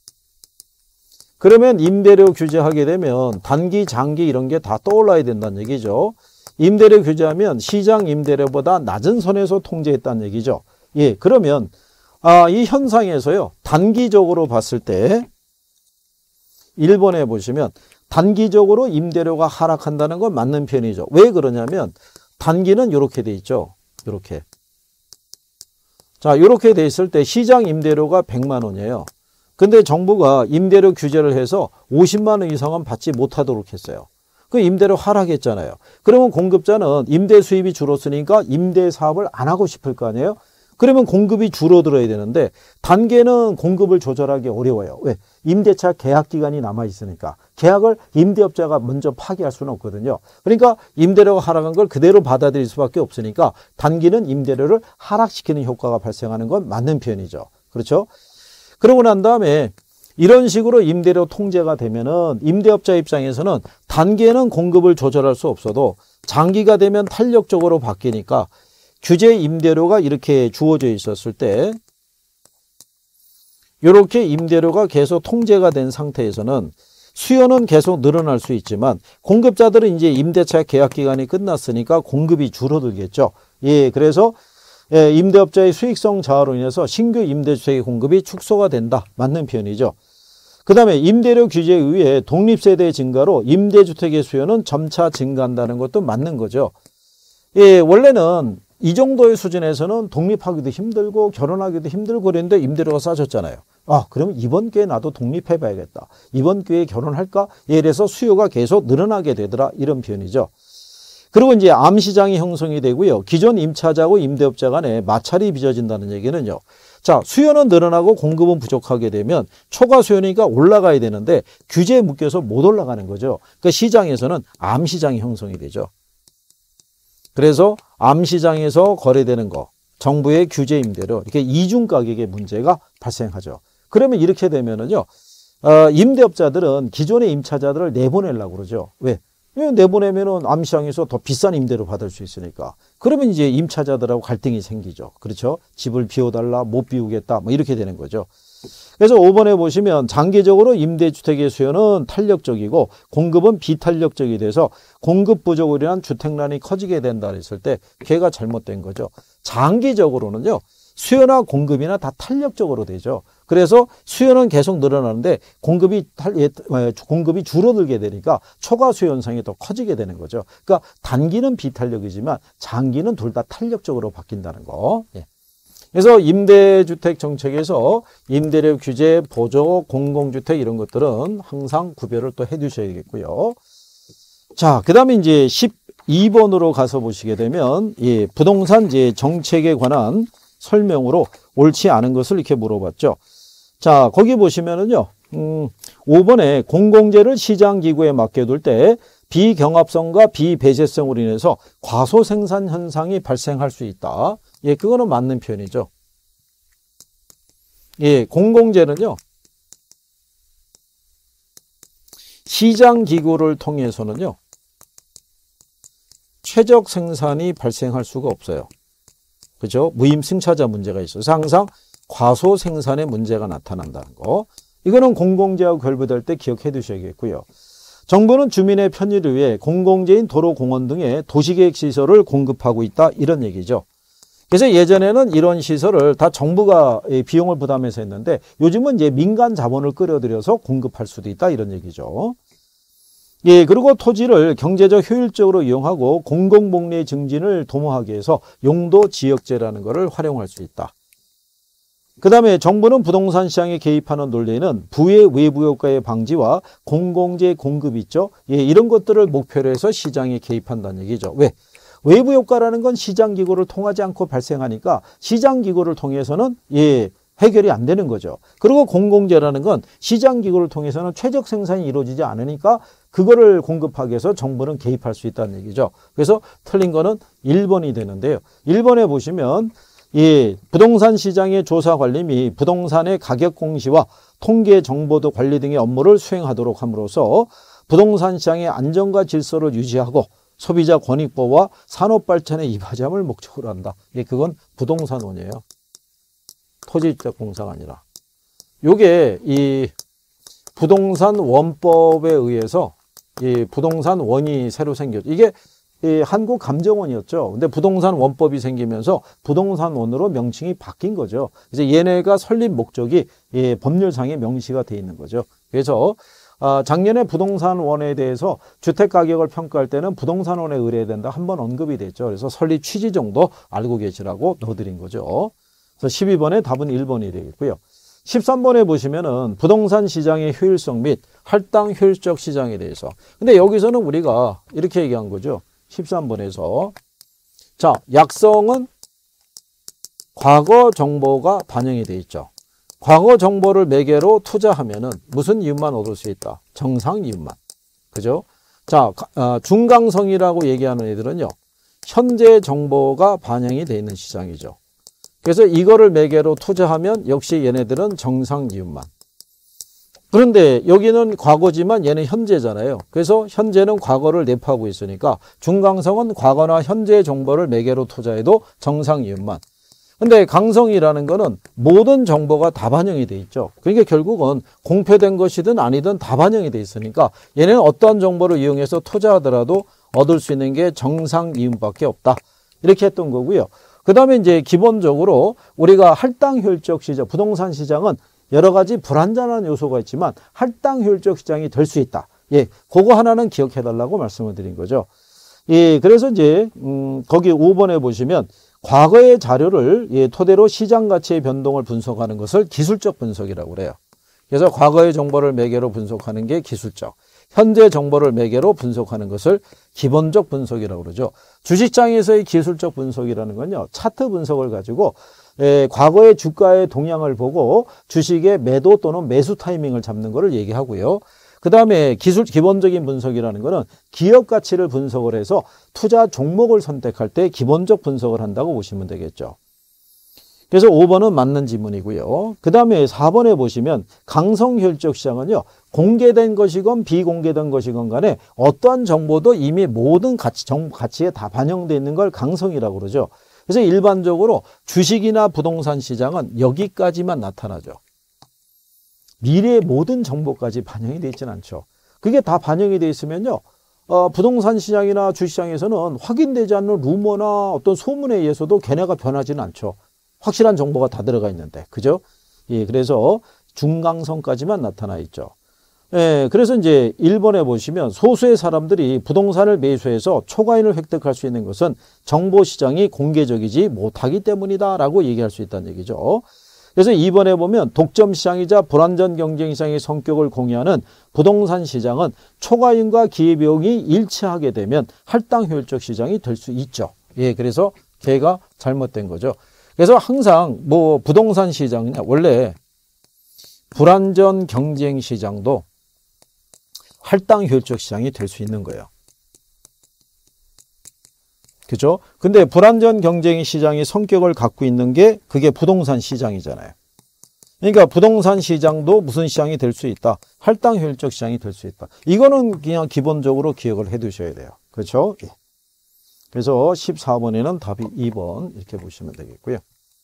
그러면 임대료 규제하게 되면 단기, 장기 이런 게 다 떠올라야 된다는 얘기죠. 임대료 규제하면 시장 임대료보다 낮은 선에서 통제했다는 얘기죠. 그러면 이 현상에서요, 단기적으로 봤을 때 1번에 보시면 단기적으로 임대료가 하락한다는 건 맞는 편이죠. 왜 그러냐면 단기는 이렇게 돼 있죠. 이렇게. 자, 이렇게 돼 있을 때 시장 임대료가 100만 원이에요. 근데 정부가 임대료 규제를 해서 50만 원 이상은 받지 못하도록 했어요. 그 임대료 하락했잖아요. 그러면 공급자는 임대 수입이 줄었으니까 임대 사업을 안 하고 싶을 거 아니에요? 그러면 공급이 줄어들어야 되는데 단계는 공급을 조절하기 어려워요. 왜? 임대차 계약 기간이 남아 있으니까. 계약을 임대업자가 먼저 파기할 수는 없거든요. 그러니까 임대료가 하락한 걸 그대로 받아들일 수밖에 없으니까 단기는 임대료를 하락시키는 효과가 발생하는 건 맞는 표현이죠. 그렇죠? 그러고 난 다음에 이런 식으로 임대료 통제가 되면은 임대업자 입장에서는 단기에는 공급을 조절할 수 없어도 장기가 되면 탄력적으로 바뀌니까 규제 임대료가 이렇게 주어져 있었을 때 이렇게 임대료가 계속 통제가 된 상태에서는 수요는 계속 늘어날 수 있지만 공급자들은 이제 임대차 계약 기간이 끝났으니까 공급이 줄어들겠죠. 그래서 임대업자의 수익성 저하로 인해서 신규 임대주택의 공급이 축소가 된다. 맞는 표현이죠. 그 다음에 임대료 규제에 의해 독립세대 증가로 임대주택의 수요는 점차 증가한다는 것도 맞는 거죠. 예, 원래는 이 정도의 수준에서는 독립하기도 힘들고 결혼하기도 힘들고 그랬는데 임대료가 싸졌잖아요. 아, 그러면 이번 기회에 나도 독립해봐야겠다. 이번 기회에 결혼할까? 이래서 수요가 계속 늘어나게 되더라. 이런 표현이죠. 그리고 이제 암시장이 형성이 되고요. 기존 임차자하고 임대업자 간에 마찰이 빚어진다는 얘기는요. 자, 수요는 늘어나고 공급은 부족하게 되면 초과 수요니까 올라가야 되는데 규제에 묶여서 못 올라가는 거죠. 그러니까 시장에서는 암시장이 형성이 되죠. 그래서 암시장에서 거래되는 거, 정부의 규제 임대료, 이렇게 이중 가격의 문제가 발생하죠. 그러면 이렇게 되면은요, 임대업자들은 기존의 임차자들을 내보내려고 그러죠. 왜? 내보내면은 암시장에서 더 비싼 임대료 받을 수 있으니까. 그러면 이제 임차자들하고 갈등이 생기죠. 그렇죠? 집을 비워달라, 못 비우겠다, 뭐 이렇게 되는 거죠. 그래서 5번에 보시면 장기적으로 임대주택의 수요는 탄력적이고 공급은 비탄력적이 돼서 공급 부족으로 인한 주택난이 커지게 된다 했을 때 걔가 잘못된 거죠. 장기적으로는요. 수요나 공급이나 다 탄력적으로 되죠. 그래서 수요는 계속 늘어나는데 공급이 줄어들게 되니까 초과 수요 현상이 더 커지게 되는 거죠. 그러니까 단기는 비탄력이지만 장기는 둘 다 탄력적으로 바뀐다는 거. 예. 그래서 임대주택 정책에서 임대료 규제, 보조, 공공주택 이런 것들은 항상 구별을 또 해두셔야 되겠고요. 자, 그 다음에 이제 12번으로 가서 보시게 되면, 예, 부동산 이제 정책에 관한 설명으로 옳지 않은 것을 이렇게 물어봤죠. 자, 거기 보시면은요, 5번에 공공재를 시장기구에 맡겨둘 때 비경합성과 비배제성으로 인해서 과소생산 현상이 발생할 수 있다. 예, 그거는 맞는 표현이죠. 예, 공공재는요, 시장기구를 통해서는요, 최적 생산이 발생할 수가 없어요. 그죠? 무임승차자 문제가 있어서 항상 과소 생산의 문제가 나타난다는 거. 이거는 공공재하고 결부될 때 기억해 두셔야겠고요. 정부는 주민의 편의를 위해 공공재인 도로, 공원 등의 도시계획 시설을 공급하고 있다. 이런 얘기죠. 그래서 예전에는 이런 시설을 다 정부가 비용을 부담해서 했는데 요즘은 이제 민간 자본을 끌어들여서 공급할 수도 있다. 이런 얘기죠. 예, 그리고 토지를 경제적 효율적으로 이용하고 공공복리의 증진을 도모하기 위해서 용도 지역제라는 것을 활용할 수 있다. 그 다음에 정부는 부동산 시장에 개입하는 논리는 부의 외부 효과의 방지와 공공재 공급이 있죠. 예, 이런 것들을 목표로 해서 시장에 개입한다는 얘기죠. 왜? 외부 효과라는 건 시장기구를 통하지 않고 발생하니까 시장기구를 통해서는 예, 해결이 안 되는 거죠. 그리고 공공재라는 건 시장기구를 통해서는 최적 생산이 이루어지지 않으니까 그거를 공급하기 위해서 정부는 개입할 수 있다는 얘기죠. 그래서 틀린 거는 1번이 되는데요. 1번에 보시면 예, 부동산 시장의 조사 관리 및 부동산의 가격 공시와 통계 정보도 관리 등의 업무를 수행하도록 함으로써 부동산 시장의 안정과 질서를 유지하고 소비자 권익 보호와 산업 발전에 이바지함을 목적으로 한다. 예, 그건 부동산원이에요. 토지주택공사가 아니라. 요게 이 부동산 원법에 의해서 이 부동산 원이 새로 생겼죠. 이게 이 한국감정원이었죠. 근데 부동산 원법이 생기면서 부동산원으로 명칭이 바뀐 거죠. 이제 얘네가 설립 목적이 이 법률상에 명시가 돼 있는 거죠. 그래서 작년에 부동산원에 대해서 주택가격을 평가할 때는 부동산원에 의뢰해야 된다. 한번 언급이 됐죠. 그래서 설립 취지 정도 알고 계시라고 넣어드린 거죠. 그래서 12번에 답은 1번이 되겠고요. 13번에 보시면은 부동산 시장의 효율성 및 할당 효율적 시장에 대해서. 근데 여기서는 우리가 이렇게 얘기한 거죠. 13번에서. 자, 약성은 과거 정보가 반영이 되어 있죠. 과거 정보를 매개로 투자하면은 무슨 이윤만 얻을 수 있다? 정상 이윤만. 그죠? 자, 중강성이라고 얘기하는 애들은요. 현재 정보가 반영이 되어 있는 시장이죠. 그래서 이거를 매개로 투자하면 역시 얘네들은 정상 이윤만. 그런데 여기는 과거지만 얘는 현재잖아요. 그래서 현재는 과거를 내포하고 있으니까 중강성은 과거나 현재 정보를 매개로 투자해도 정상 이윤만. 근데 강성이라는 거는 모든 정보가 다 반영이 돼 있죠. 그러니까 결국은 공표된 것이든 아니든 다 반영이 돼 있으니까 얘는 어떤 정보를 이용해서 투자하더라도 얻을 수 있는 게 정상 이윤밖에 없다. 이렇게 했던 거고요. 그 다음에 이제 기본적으로 우리가 할당 효율적 시장, 부동산 시장은 여러 가지 불안전한 요소가 있지만 할당 효율적 시장이 될 수 있다. 예, 그거 하나는 기억해 달라고 말씀을 드린 거죠. 예, 그래서 이제 거기 5번에 보시면 과거의 자료를 예, 토대로 시장 가치의 변동을 분석하는 것을 기술적 분석이라고 그래요. 그래서 과거의 정보를 매개로 분석하는 게 기술적, 현재 정보를 매개로 분석하는 것을 기본적 분석이라고 그러죠. 주식장에서의 기술적 분석이라는 건요, 차트 분석을 가지고 과거의 주가의 동향을 보고 주식의 매도 또는 매수 타이밍을 잡는 것을 얘기하고요. 그 다음에 기본적인 분석이라는 것은 기업 가치를 분석을 해서 투자 종목을 선택할 때 기본적 분석을 한다고 보시면 되겠죠. 그래서 5번은 맞는 지문이고요. 그 다음에 4번에 보시면 강성효율적 시장은요, 공개된 것이건 비공개된 것이건 간에 어떠한 정보도 이미 모든 가치에 다 반영되어 있는 걸 강성이라고 그러죠. 그래서 일반적으로 주식이나 부동산 시장은 여기까지만 나타나죠. 미래의 모든 정보까지 반영이 되어 있지는 않죠. 그게 다 반영이 되어 있으면요, 부동산 시장이나 주식시장에서는 확인되지 않는 루머나 어떤 소문에 의해서도 걔네가 변하지는 않죠. 확실한 정보가 다 들어가 있는데, 그죠? 예, 그래서 중강성까지만 나타나 있죠. 예, 그래서 이제 1번에 보시면 소수의 사람들이 부동산을 매수해서 초과인을 획득할 수 있는 것은 정보시장이 공개적이지 못하기 때문이다라고 얘기할 수 있다는 얘기죠. 그래서 2번에 보면 독점시장이자 불안전 경쟁시장의 성격을 공유하는 부동산 시장은 초과인과 기회비용이 일치하게 되면 할당효율적 시장이 될 수 있죠. 예, 그래서 걔가 잘못된 거죠. 그래서 항상 뭐 부동산 시장이냐, 원래 불안전 경쟁 시장도 할당효율적 시장이 될 수 있는 거예요. 그죠? 근데 불안전 경쟁 시장의 성격을 갖고 있는 게 그게 부동산 시장이잖아요. 그러니까 부동산 시장도 무슨 시장이 될 수 있다? 할당효율적 시장이 될 수 있다. 이거는 그냥 기본적으로 기억을 해 두셔야 돼요. 그렇죠? 예. 그래서 14번에는 답이 2번 이렇게 보시면 되겠고요.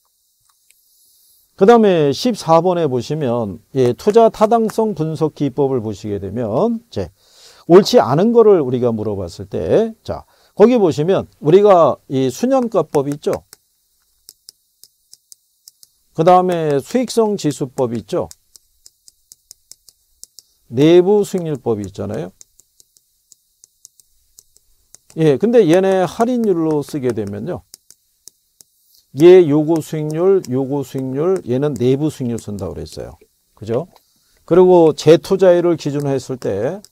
그 다음에 14번에 보시면 예, 투자 타당성 분석 기법을 보시게 되면 이제 옳지 않은 거를 우리가 물어봤을 때, 자, 거기 보시면 우리가 이 순현가법이 있죠. 그 다음에 수익성 지수법이 있죠. 내부 수익률법이 있잖아요. 예, 근데 얘네 할인율로 쓰게 되면요, 얘 요구 수익률, 얘는 내부 수익률 쓴다고 그랬어요. 그죠? 그리고 재투자율을 기준으로 했을 때,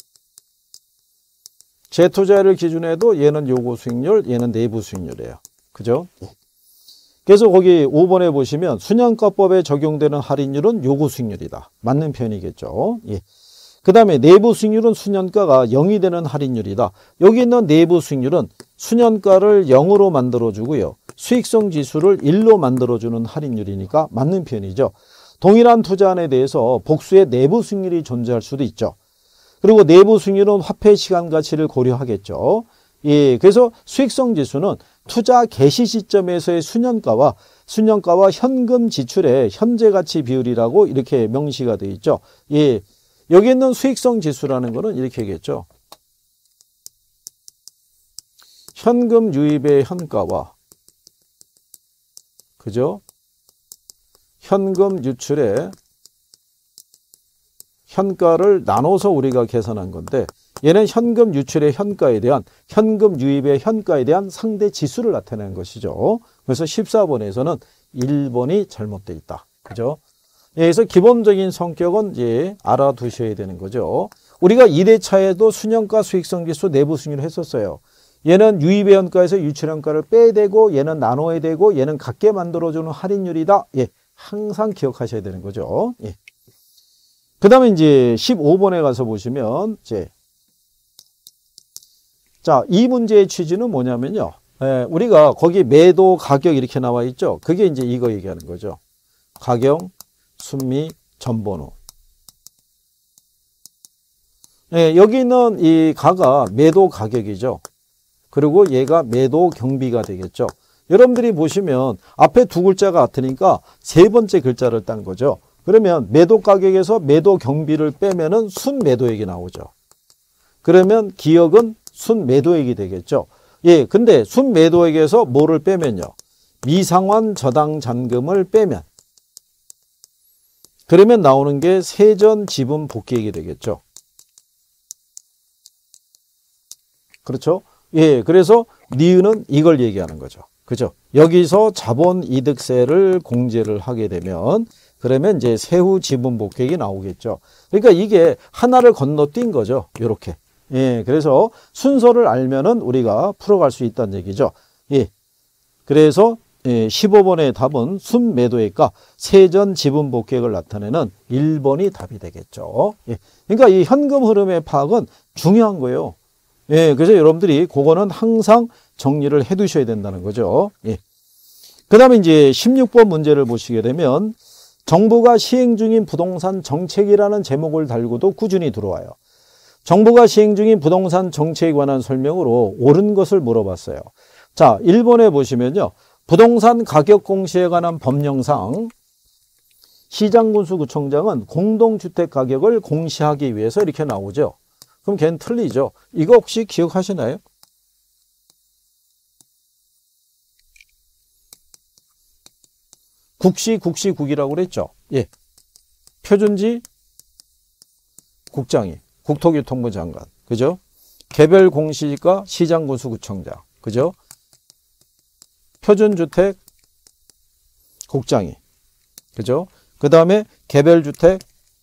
재투자율을 기준으로 해도 얘는 요구 수익률, 얘는 내부 수익률이에요. 그죠? 그래서 거기 5번에 보시면 순현가법에 적용되는 할인율은 요구 수익률이다. 맞는 표현이겠죠. 예. 그 다음에 내부 수익률은 순현가가 0이 되는 할인율이다. 여기 있는 내부 수익률은 순현가를 0으로 만들어주고요, 수익성 지수를 1로 만들어주는 할인율이니까 맞는 표현이죠. 동일한 투자안에 대해서 복수의 내부 수익률이 존재할 수도 있죠. 그리고 내부 수익률은 화폐 시간 가치를 고려하겠죠. 예, 그래서 수익성 지수는 투자 개시 시점에서의 순현가와 현금 지출의 현재 가치 비율이라고 이렇게 명시가 되어 있죠. 예, 여기 있는 수익성 지수라는 거는 이렇게 하겠죠. 현금 유입의 현가와, 그죠? 현금 유출의 현가를 나눠서 우리가 계산한 건데, 얘는 현금 유출의 현가에 대한, 현금 유입의 현가에 대한 상대 지수를 나타내는 것이죠. 그래서 14번에서는 1번이 잘못되어 있다. 그죠? 예, 그래서 기본적인 성격은 이제 알아두셔야 되는 거죠. 우리가 2대차에도 순현가 수익성 지수 내부 수익률을 했었어요. 얘는 유입의 현가에서 유출 현가를 빼야 되고, 얘는 나눠야 되고, 얘는 같게 만들어주는 할인율이다. 예, 항상 기억하셔야 되는 거죠. 예. 그 다음에 이제 15번에 가서 보시면, 자, 이 문제의 취지는 뭐냐면요, 우리가 거기 매도 가격 이렇게 나와 있죠. 그게 이제 이거 얘기하는 거죠. 가격, 순미, 전번호. 여기 있는 이 가가 매도 가격이죠. 그리고 얘가 매도 경비가 되겠죠. 여러분들이 보시면 앞에 두 글자가 같으니까 세 번째 글자를 딴 거죠. 그러면 매도 가격에서 매도 경비를 빼면은 순매도액이 나오죠. 그러면 기억은 순매도액이 되겠죠. 예, 근데 순매도액에서 뭐를 빼면요, 미상환 저당 잔금을 빼면 그러면 나오는 게 세전 지분 복귀액이 되겠죠. 그렇죠? 예, 그래서 니은은 이걸 얘기하는 거죠. 그죠? 여기서 자본이득세를 공제를 하게 되면 그러면 이제 세후 지분 복귀액이 나오겠죠. 그러니까 이게 하나를 건너뛴 거죠. 요렇게. 예, 그래서 순서를 알면은 우리가 풀어갈 수 있다는 얘기죠. 예. 그래서 15번의 답은 순매도액과 세전 지분 복귀액을 나타내는 1번이 답이 되겠죠. 예. 그러니까 이 현금 흐름의 파악은 중요한 거예요. 예, 그래서 여러분들이 그거는 항상 정리를 해 두셔야 된다는 거죠. 예. 그 다음에 이제 16번 문제를 보시게 되면 정부가 시행 중인 부동산 정책이라는 제목을 달고도 꾸준히 들어와요. 정부가 시행 중인 부동산 정책에 관한 설명으로 옳은 것을 물어봤어요. 자, 1번에 보시면요. 부동산 가격 공시에 관한 법령상 시장군수구청장은 공동주택 가격을 공시하기 위해서 이렇게 나오죠. 그럼 걔는 틀리죠. 이거 혹시 기억하시나요? 국시국이라고 그랬죠. 예. 표준지 국장이, 국토교통부 장관. 그죠? 개별 공시지가 시장군수구청장. 그죠? 표준주택 국장이. 그죠? 그 다음에 개별주택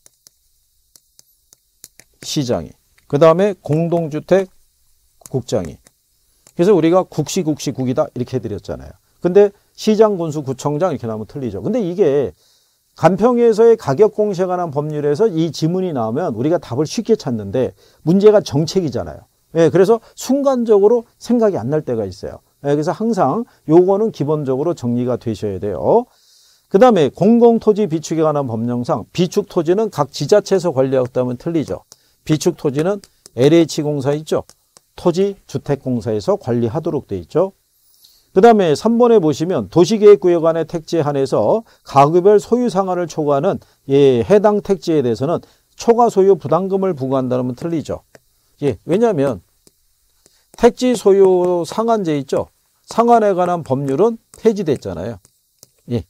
시장이. 그 다음에 공동주택 국장이. 그래서 우리가 국시국이다 이렇게 해드렸잖아요. 근데 시장군수구청장 이렇게 나오면 틀리죠. 근데 이게 간평에서의 가격 공시에 관한 법률에서 이 지문이 나오면 우리가 답을 쉽게 찾는데 문제가 정책이잖아요. 예, 그래서 순간적으로 생각이 안 날 때가 있어요. 예, 그래서 항상 요거는 기본적으로 정리가 되셔야 돼요. 그 다음에 공공토지 비축에 관한 법령상 비축토지는 각 지자체에서 관리하겠다면 틀리죠. 비축토지는 LH공사 있죠. 토지주택공사에서 관리하도록 돼 있죠. 그 다음에 3번에 보시면 도시계획구역 안의 택지에 한해서 가구별 소유 상한을 초과하는 해당 택지에 대해서는 초과 소유 부담금을 부과한다면 틀리죠. 예, 왜냐하면 택지 소유 상한제 있죠. 상한에 관한 법률은 폐지됐잖아요. 예.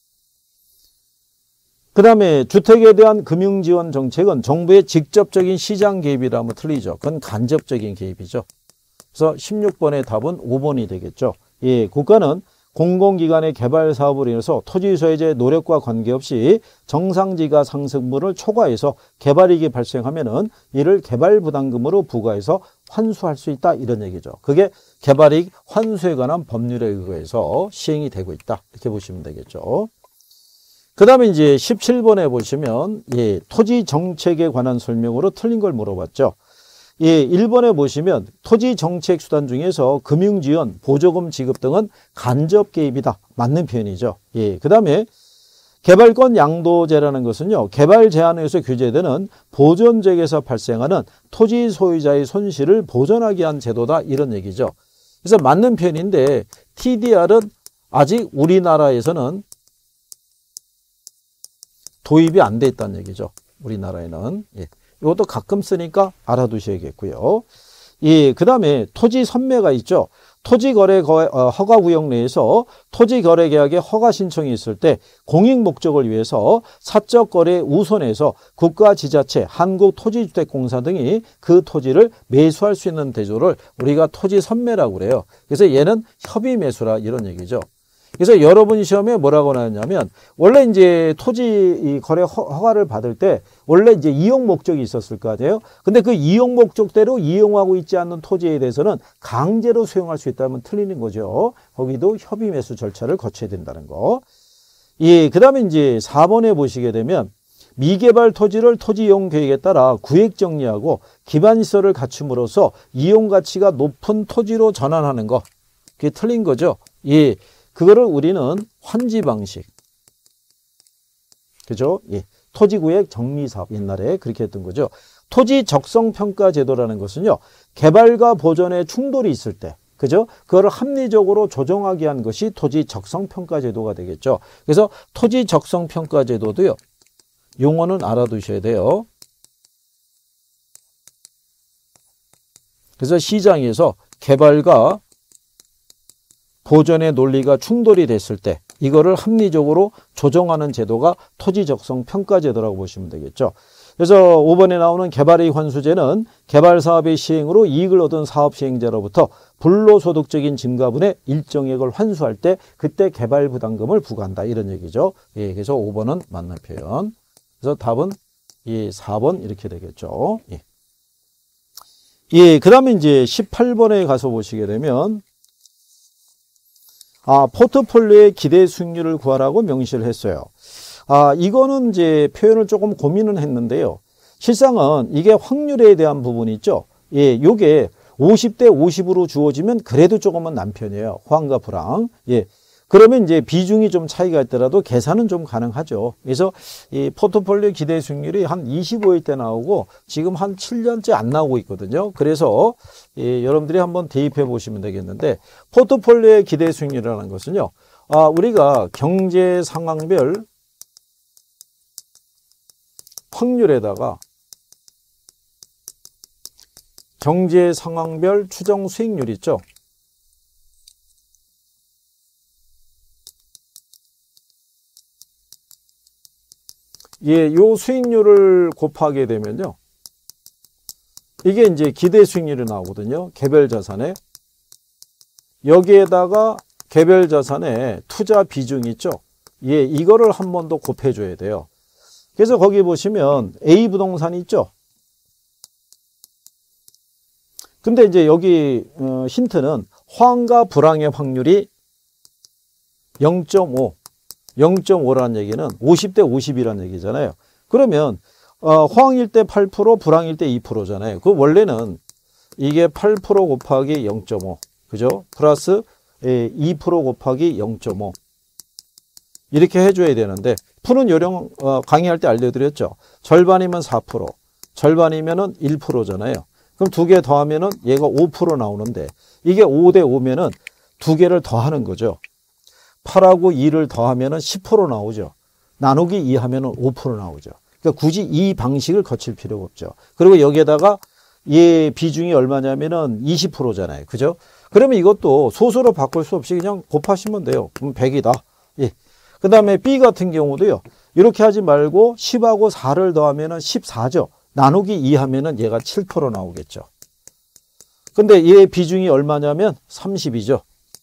그 다음에 주택에 대한 금융지원 정책은 정부의 직접적인 시장 개입이라면 틀리죠. 그건 간접적인 개입이죠. 그래서 16번의 답은 5번이 되겠죠. 예, 국가는 공공기관의 개발 사업으로 인해서 토지 소유자의 노력과 관계없이 정상지가 상승분을 초과해서 개발이익이 발생하면은 이를 개발부담금으로 부과해서 환수할 수 있다 이런 얘기죠. 그게 개발이익 환수에 관한 법률에 의거해서 시행이 되고 있다 이렇게 보시면 되겠죠. 그 다음에 이제 17번에 보시면 토지 정책에 관한 설명으로 틀린 걸 물어봤죠. 1번에 보시면 토지 정책 수단 중에서 금융지원, 보조금 지급 등은 간접 개입이다. 맞는 표현이죠. 그 다음에 개발권 양도제라는 것은요. 개발 제한에서 규제되는 보존지역에서 발생하는 토지 소유자의 손실을 보전하기 위한 제도다. 이런 얘기죠. 그래서 맞는 표현인데 TDR은 아직 우리나라에서는 도입이 안 돼 있다는 얘기죠. 우리나라에는. 이것도 가끔 쓰니까 알아두셔야겠고요. 그 다음에 토지 선매가 있죠. 토지거래 허가구역 내에서 토지거래계약의 허가 신청이 있을 때 공익 목적을 위해서 사적거래에 우선해서 국가, 지자체, 한국토지주택공사 등이 그 토지를 매수할 수 있는 대조를 우리가 토지 선매라고 그래요. 그래서 얘는 협의 매수라 이런 얘기죠. 그래서 여러분 시험에 뭐라고 나왔냐면 원래 이제 토지 거래 허가를 받을 때 원래 이제 이용 목적이 있었을 거 아니에요. 근데 그 이용 목적대로 이용하고 있지 않는 토지에 대해서는 강제로 수용할 수 있다면 틀리는 거죠. 거기도 협의 매수 절차를 거쳐야 된다는 거. 그다음에 이제 4번에 보시게 되면 미개발 토지를 토지 이용 계획에 따라 구획 정리하고 기반 시설을 갖춤으로써 이용 가치가 높은 토지로 전환하는 거. 그게 틀린 거죠. 그거를 우리는 환지 방식. 그죠? 토지구획 정리사업 옛날에 그렇게 했던 거죠. 토지 적성평가 제도라는 것은요. 개발과 보존에 충돌이 있을 때. 그죠? 그거를 합리적으로 조정하기 위한 것이 토지 적성평가 제도가 되겠죠. 그래서 토지 적성평가 제도도요. 용어는 알아두셔야 돼요. 그래서 시장에서 개발과 보존의 논리가 충돌이 됐을 때 이거를 합리적으로 조정하는 제도가 토지적성평가제도라고 보시면 되겠죠. 그래서 5번에 나오는 개발이익 환수제는 개발사업의 시행으로 이익을 얻은 사업 시행자로부터 불로소득적인 증가분의 일정액을 환수할 때 그때 개발부담금을 부과한다 이런 얘기죠. 예, 그래서 5번은 맞는 표현. 그래서 답은 이 4번 이렇게 되겠죠. 예. 예, 그 다음에 이제 18번에 가서 보시게 되면 포트폴리오의 기대 수익률을 구하라고 명시를 했어요. 이거는 이제 표현을 조금 고민은 했는데요. 실상은 이게 확률에 대한 부분이 있죠. 예, 요게 50대 50으로 주어지면 그래도 조금은 난 편이에요. 호황과 불황. 예. 그러면 이제 비중이 좀 차이가 있더라도 계산은 좀 가능하죠. 그래서 이 포트폴리오 기대 수익률이 한 25일 때 나오고 지금 한 7년째 안 나오고 있거든요. 그래서 여러분들이 한번 대입해 보시면 되겠는데 포트폴리오의 기대 수익률이라는 것은요. 우리가 경제 상황별 확률에다가 경제 상황별 추정 수익률 있죠. 예, 요 수익률을 곱하게 되면요. 이게 이제 기대 수익률이 나오거든요. 개별 자산에. 여기에다가 개별 자산의 투자 비중 있죠. 예, 이거를 한 번 더 곱해줘야 돼요. 그래서 거기 보시면 A 부동산 있죠. 근데 이제 여기 힌트는 호황과 불황의 확률이 0.5. 0.5라는 얘기는 50대 50이라는 얘기잖아요. 그러면 호황일 때 8%, 불황일 때 2%잖아요. 그 원래는 이게 8% 곱하기 0.5, 그죠? 플러스 2% 곱하기 0.5 이렇게 해줘야 되는데 푸는 요령 강의할 때 알려드렸죠. 절반이면 4%, 절반이면은 1%잖아요. 그럼 두 개 더하면은 얘가 5% 나오는데 이게 5대 5면은 두 개를 더하는 거죠. 8하고 2를 더하면은 10% 나오죠. 나누기 2 하면은 5% 나오죠. 그러니까 굳이 이 방식을 거칠 필요가 없죠. 그리고 여기에다가 얘 비중이 얼마냐면은 20%잖아요. 그죠? 그러면 이것도 소수로 바꿀 수 없이 그냥 곱하시면 돼요. 그럼 100이다. 예. 그 다음에 B 같은 경우도요. 이렇게 하지 말고 10하고 4를 더하면은 14죠. 나누기 2 하면은 얘가 7% 나오겠죠. 근데 얘 비중이 얼마냐면 30이죠.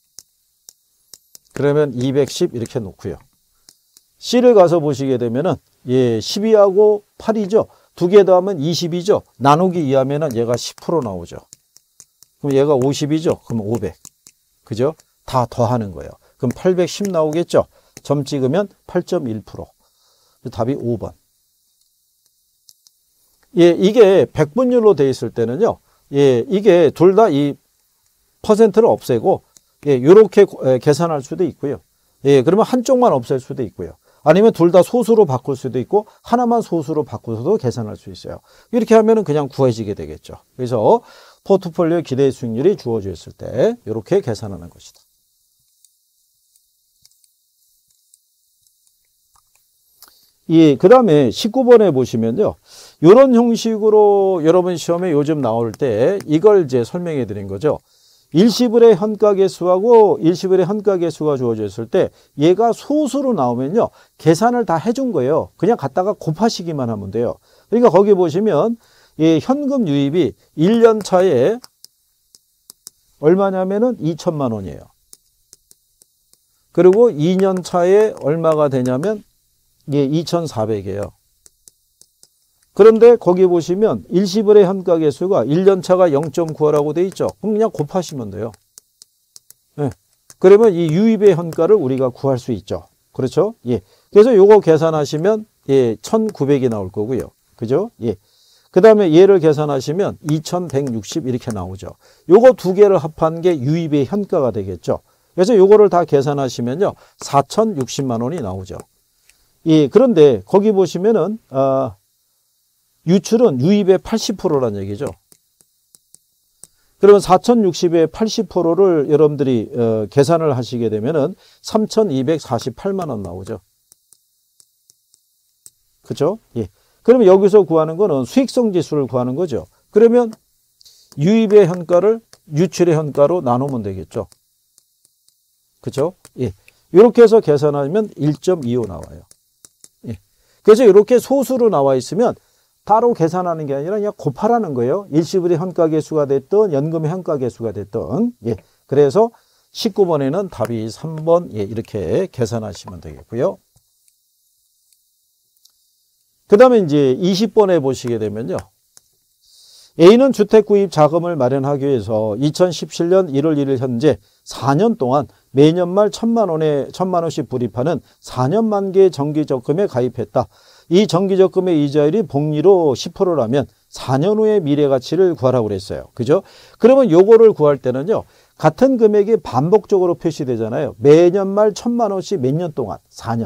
그러면 210 이렇게 놓고요. C를 가서 보시게 되면은 예, 12하고 8이죠. 두 개 더하면 20이죠. 나누기 2 하면은 얘가 10% 나오죠. 그럼 얘가 50이죠. 그럼 500. 그죠? 다 더하는 거예요. 그럼 810 나오겠죠. 점 찍으면 8.1%. 답이 5번. 예, 이게 백분율로 돼 있을 때는요. 예, 이게 둘 다 이 퍼센트를 없애고 예, 요렇게 계산할 수도 있고요. 예, 그러면 한쪽만 없앨 수도 있고요. 아니면 둘 다 소수로 바꿀 수도 있고 하나만 소수로 바꿔서도 계산할 수 있어요. 이렇게 하면은 그냥 구해지게 되겠죠. 그래서 포트폴리오 기대 수익률이 주어져 있을 때 이렇게 계산하는 것이다. 예, 그 다음에 19번에 보시면요. 이런 형식으로 여러분 시험에 요즘 나올 때 이걸 이제 설명해 드린 거죠. 일시불의 현가계수하고 일시불의 현가계수가 주어져 있을 때 얘가 소수로 나오면요. 계산을 다 해준 거예요. 그냥 갖다가 곱하시기만 하면 돼요. 그러니까 거기 보시면 이 현금 유입이 1년 차에 얼마냐면은 2천만 원이에요. 그리고 2년 차에 얼마가 되냐면 예, 2,400이에요. 그런데 거기 보시면 일시불의 현가계수가 1년차가 0.95라고 돼 있죠. 그럼 그냥 곱하시면 돼요. 예. 그러면 이 유입의 현가를 우리가 구할 수 있죠. 그렇죠? 예. 그래서 요거 계산하시면 예, 1,900이 나올 거고요. 그죠? 예. 그 다음에 얘를 계산하시면 2,160 이렇게 나오죠. 요거 두 개를 합한 게 유입의 현가가 되겠죠. 그래서 요거를 다 계산하시면요. 4,060만 원이 나오죠. 예. 그런데 거기 보시면은 유출은 유입의 80%라는 얘기죠. 그러면 4,060의 80%를 여러분들이 계산을 하시게 되면은 3,248만 원 나오죠. 그렇죠? 예. 그러면 여기서 구하는 거는 수익성 지수를 구하는 거죠. 그러면 유입의 현가를 유출의 현가로 나누면 되겠죠. 그렇죠? 예. 이렇게 해서 계산하면 1.25 나와요. 예. 그래서 이렇게 소수로 나와 있으면 따로 계산하는 게 아니라 그냥 곱하라는 거예요. 일시불이 현가계수가 됐든 연금의 현가계수가 됐든. 예. 그래서 19번에는 답이 3번 예, 이렇게 계산하시면 되겠고요. 그 다음에 이제 20번에 보시게 되면요. A는 주택 구입 자금을 마련하기 위해서 2017년 1월 1일 현재 4년 동안 매년 말 1,000만 원씩 불입하는 4년 만기의 정기적금에 가입했다. 이 정기적금의 이자율이 복리로 10%라면 4년 후의 미래가치를 구하라고 그랬어요. 그죠? 그러면 요거를 구할 때는요. 같은 금액이 반복적으로 표시되잖아요. 매년 말 1,000만 원씩 몇 년 동안? 4년.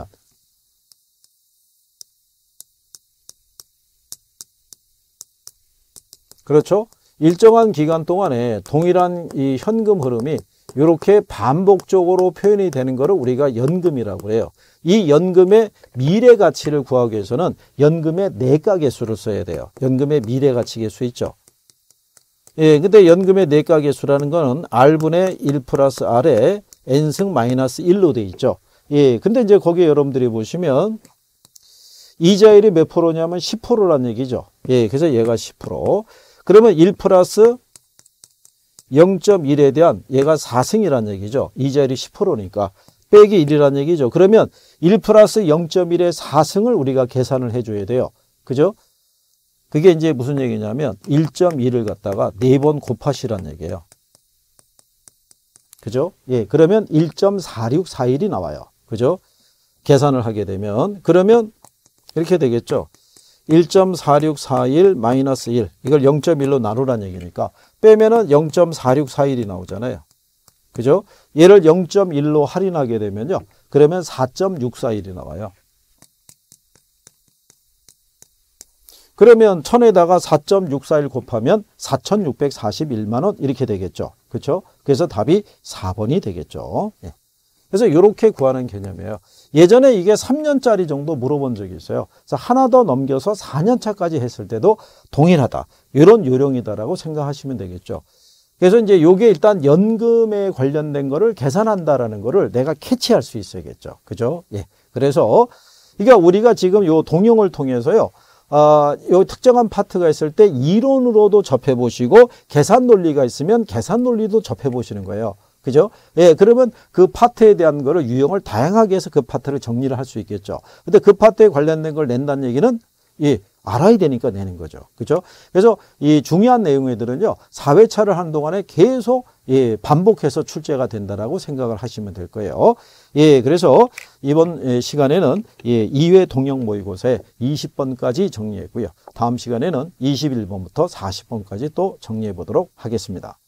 그렇죠? 일정한 기간 동안에 동일한 이 현금 흐름이 이렇게 반복적으로 표현이 되는 것을 우리가 연금이라고 해요. 이 연금의 미래 가치를 구하기 위해서는 연금의 내가 계수를 써야 돼요. 연금의 미래 가치 계수 있죠. 예, 근데 연금의 내가 계수라는 거는 R분의 1 플러스 R에 N승 마이너스 1로 돼 있죠. 예, 근데 이제 거기에 여러분들이 보시면 이자율이 몇 프로냐면 10%라는 얘기죠. 예, 그래서 얘가 10%. 그러면 1 플러스 0.1에 대한 얘가 4승이라는 얘기죠. 이자율이 10%니까 빼기 1이라는 얘기죠. 그러면 1 플러스 0.1의 4승을 우리가 계산을 해줘야 돼요. 그죠? 그게 이제 무슨 얘기냐면 1.1을 갖다가 4번 곱하시라는 얘기예요. 그죠? 예, 그러면 1.4641이 나와요. 그죠? 계산을 하게 되면 그러면 이렇게 되겠죠. 1.4641 마이너스 1 이걸 0.1로 나누라는 얘기니까 빼면은 0.4641이 나오잖아요. 그죠? 얘를 0.1로 할인하게 되면요. 그러면 4.641이 나와요. 그러면 1000에다가 4.641 곱하면 4,641만 원 이렇게 되겠죠. 그렇죠? 그래서 답이 4번이 되겠죠. 예. 그래서 이렇게 구하는 개념이에요. 예전에 이게 3년짜리 정도 물어본 적이 있어요. 그래서 하나 더 넘겨서 4년차까지 했을 때도 동일하다. 이런 요령이다라고 생각하시면 되겠죠. 그래서 이제 요게 일단 연금에 관련된 거를 계산한다라는 거를 내가 캐치할 수 있어야겠죠. 그죠? 예. 그래서 그러니까 우리가 지금 요 동영을 통해서요. 요 특정한 파트가 있을 때 이론으로도 접해 보시고 계산 논리가 있으면 계산 논리도 접해 보시는 거예요. 그죠? 예, 그러면 그 파트에 대한 거를 유형을 다양하게 해서 그 파트를 정리를 할 수 있겠죠. 근데 그 파트에 관련된 걸 낸다는 얘기는 예, 알아야 되니까 내는 거죠. 그죠? 그래서 이 중요한 내용들은요, 4회차를 하는 동안에 계속 예, 반복해서 출제가 된다라고 생각을 하시면 될 거예요. 예, 그래서 이번 시간에는 예, 2회 동영 모의고사에 20번까지 정리했고요. 다음 시간에는 21번부터 40번까지 또 정리해 보도록 하겠습니다.